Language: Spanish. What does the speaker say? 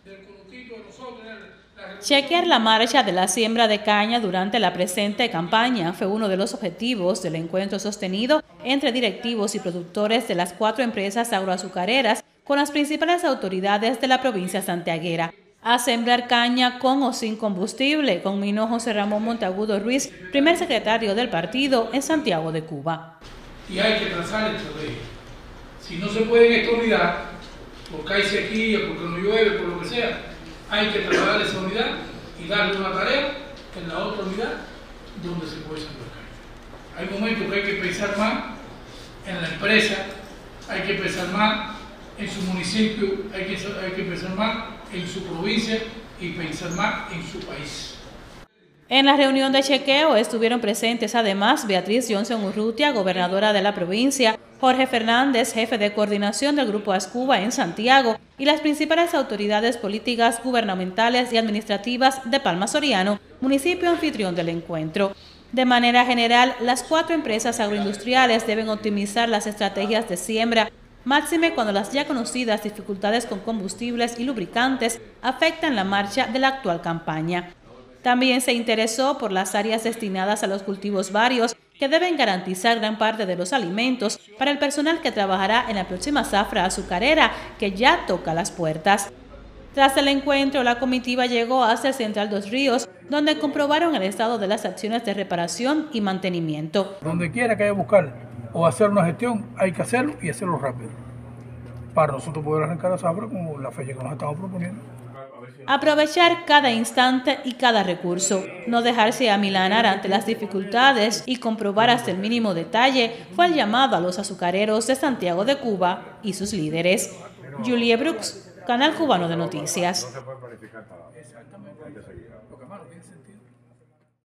Chequear la marcha de la siembra de caña durante la presente campaña fue uno de los objetivos del encuentro sostenido entre directivos y productores de las 4 empresas agroazucareras con las principales autoridades de la provincia santiaguera. A sembrar caña con o sin combustible, conminó José Ramón Monteagudo Ruiz, primer secretario del partido en Santiago de Cuba. Y hay que trazar estrategia. Si no se puede en esta unidad, porque hay sequía, porque no llueve, por lo que sea, hay que trasladar esa unidad y darle una tarea en la otra unidad donde se puede sembrar caña. Hay momentos que hay que pensar más en la empresa, hay que pensar más en su municipio, hay que pensar más en su provincia y pensar más en su país. En la reunión de chequeo estuvieron presentes además Beatriz Johnson Urrutia, gobernadora de la provincia, Jorge Fernández, jefe de coordinación del Grupo Ascuba en Santiago, y las principales autoridades políticas, gubernamentales y administrativas de Palma Soriano, municipio anfitrión del encuentro. De manera general, las 4 empresas agroindustriales deben optimizar las estrategias de siembra, máxime cuando las ya conocidas dificultades con combustibles y lubricantes afectan la marcha de la actual campaña. También se interesó por las áreas destinadas a los cultivos varios que deben garantizar gran parte de los alimentos para el personal que trabajará en la próxima zafra azucarera que ya toca las puertas. Tras el encuentro, la comitiva llegó hasta el Central Dos Ríos, donde comprobaron el estado de las acciones de reparación y mantenimiento. Donde quiera que haya que buscar o hacer una gestión, hay que hacerlo y hacerlo rápido, para nosotros poder arrancar la zafra como la fecha que nos estamos proponiendo. Aprovechar cada instante y cada recurso, no dejarse amilanar ante las dificultades y comprobar hasta el mínimo detalle fue el llamado a los azucareros de Santiago de Cuba y sus líderes. Julie Brooks, Canal Cubano de Noticias.